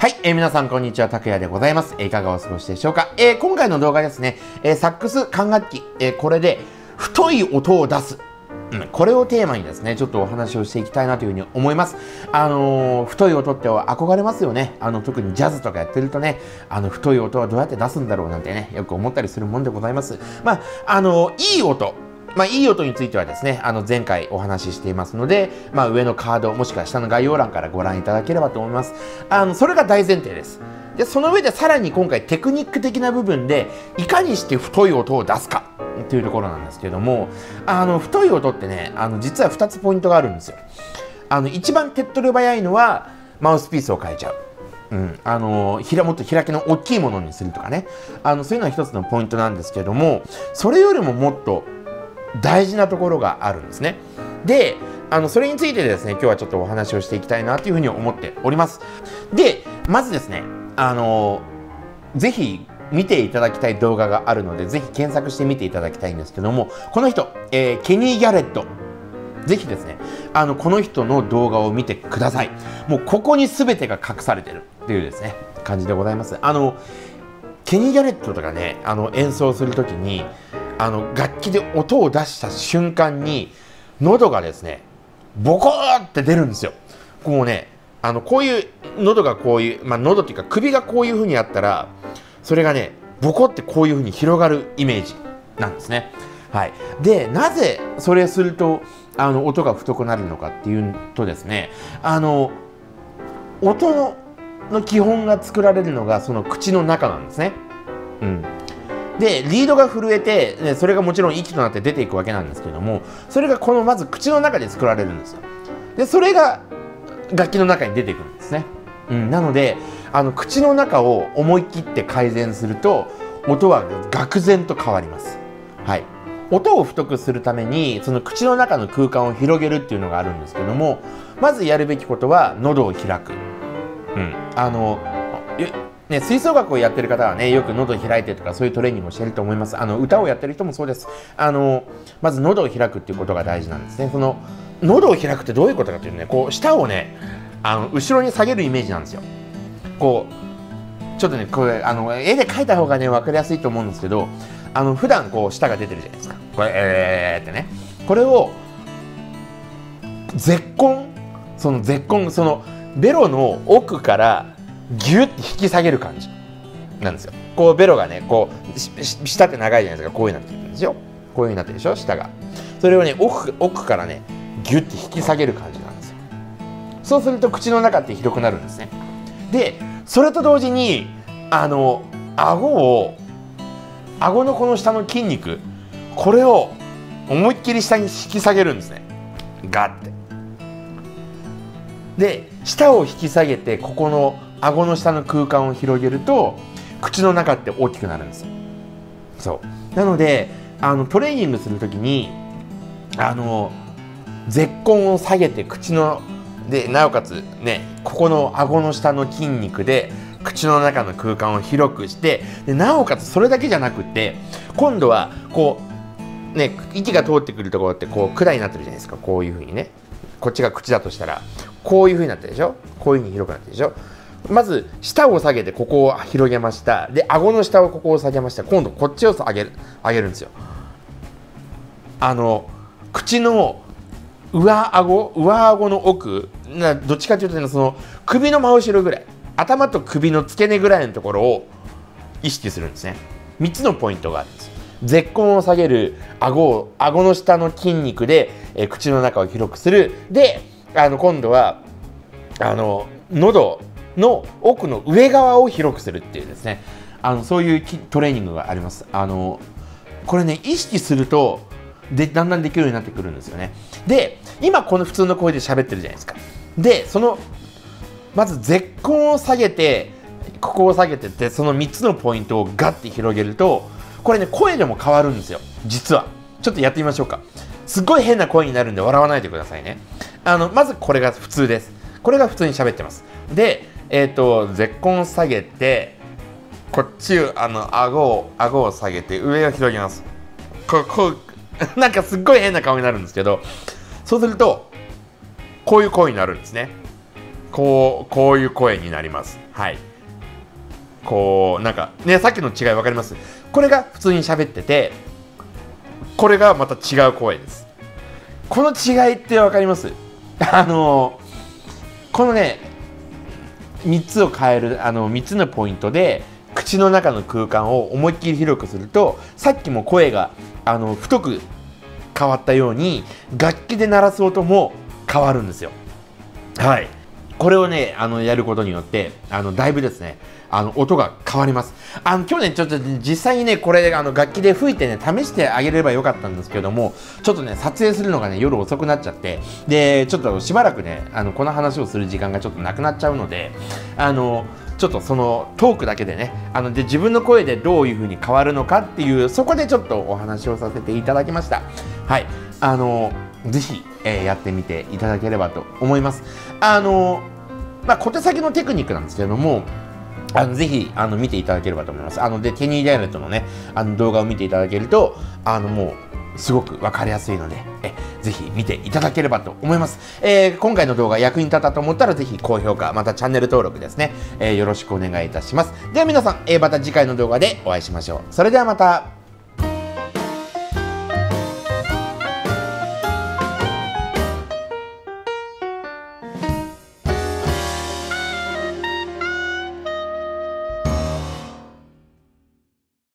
はい、皆さんこんにちは、たくやでございます。いかがお過ごしでしょうか。今回の動画ですね、サックス管楽器、これで太い音を出す。これをテーマにですね、ちょっとお話をしていきたいなというふうに思います。太い音って憧れますよね。特にジャズとかやってるとね、太い音はどうやって出すんだろうなんてね、よく思ったりするもんでございます。いい音。いい音についてはですね、前回お話ししていますので、上のカード、もしくは下の概要欄からご覧いただければと思います。それが大前提です。で、その上でさらに今回テクニック的な部分で、いかにして太い音を出すかというところなんですけれども、太い音ってね、実は2つポイントがあるんですよ。一番手っ取り早いのは、マウスピースを変えちゃう。もっと開きの大きいものにするとかね。そういうのは一つのポイントなんですけれども、それよりももっと大事なところがあるんですね。で、それについてですね、今日はちょっとお話をしていきたいなというふうに思っております。で、まずですね、ぜひ見ていただきたい動画があるので、ぜひ検索してみていただきたいんですけども、この人、ケニー・ギャレット。ぜひですね、この人の動画を見てください。もうここに全てが隠されてるっていうですね、感じでございます。ケニー・ギャレットとかね、演奏するときに、楽器で音を出した瞬間に、喉がですね、ボコーって出るんですよ。こうね、こういう、喉がこういう、喉っていうか首がこういう風にあったら、それがね、ボコってこういう風に広がるイメージなんですね。はい。で、なぜそれすると、音が太くなるのかっていうとですね、音の基本が作られるのがその口の中なんですね。で、リードが震えて、それがもちろん息となって出ていくわけなんですけども、それがこのまず口の中で作られるんですよ。で、それが楽器の中に出てくるんですね。なので、口の中を思い切って改善すると、音は愕然と変わります。はい。音を太くするために、その口の中の空間を広げるっていうのがあるんですけども、まずやるべきことは喉を開く。吹奏楽をやってる方はね、よく喉を開いてとかそういうトレーニングをしていると思います。歌をやってる人もそうです。まず喉を開くっていうことが大事なんですね。その喉を開くってどういうことかというとね、こう舌をね、後ろに下げるイメージなんですよ。こうちょっとね、これ絵で描いた方がね分かりやすいと思うんですけど、普段こう舌が出てるじゃないですか。これってね、これをそのベロの奥からギュッて引き下げる感じなんですよ。こうベロがね、こう舌って長いじゃないですか。こういう風になってるんですよ。こういう風になってるでしょ、舌が。それをね、奥からね、ギュッて引き下げる感じなんですよ。そうすると口の中って広くなるんですね。で、それと同時に顎のこの下の筋肉、これを思いっきり下に引き下げるんですね。ガッて。で、舌を引き下げて、ここの顎の下の空間を広げると、口の中って大きくなるんですよ。そう。なので、トレーニングするときに、舌根を下げてで、なおかつね、ここの顎の下の筋肉で、口の中の空間を広くして、でなおかつそれだけじゃなくて、今度はこうね、息が通ってくるところってこう管になってるじゃないですか。こういう風にね、こっちが口だとしたらこういう風になってるでしょ。こういう風に広くなってるでしょ。まず舌を下げてここを広げました。で、顎の下をここを下げました。今度こっちを上げるんですよ。口の上顎の奥、どっちかというとね、その首の真後ろぐらい、頭と首の付け根ぐらいのところを意識するんですね。3つのポイントがあるんです。舌根を下げる、顎の下の筋肉で、口の中を広くする。で、今度は喉の奥の上側を広くするっていうですね、そういうトレーニングがあります。これね、意識するとだんだんできるようになってくるんですよね。で、今この普通の声で喋ってるじゃないですか。で、まず舌根を下げて、ここを下げてって、その3つのポイントをガッて広げると、これね、声でも変わるんですよ。実は。ちょっとやってみましょうか。すっごい変な声になるんで笑わないでくださいね。まずこれが普通です。これが普通に喋ってます。で、舌根を下げて、こっちを、顎を下げて、上を広げます。こう、なんかすっごい変な顔になるんですけど、そうすると、こういう声になるんですね。 こういう声になります。はい。こう、なんか、ね、さっきの違い分かります？これが普通に喋ってて、これがまた違う声です。この違いって分かります？このね、3つを変える、3つのポイントで、口の中の空間を思いっきり広くすると、さっきも声が、太く変わったように、楽器で鳴らす音も変わるんですよ。はい。これをね、やることによって、だいぶですね、音が変わります。去年ちょっと実際にね、これ、楽器で吹いてね、試してあげればよかったんですけども、ちょっとね、撮影するのがね、夜遅くなっちゃって、で、ちょっとしばらくね、この話をする時間がちょっとなくなっちゃうので、ちょっとそのトークだけでね、で、自分の声でどういう風に変わるのかっていう、そこでちょっとお話をさせていただきました。はい。ぜひ、やってみていただければと思います。小手先のテクニックなんですけれども、ぜひ見ていただければと思います。で、テニー・ダイレットのね、動画を見ていただけると、もう、すごくわかりやすいので、ぜひ見ていただければと思います。今回の動画役に立ったと思ったら、ぜひ高評価、またチャンネル登録ですね、よろしくお願いいたします。では皆さん、また次回の動画でお会いしましょう。それではまた。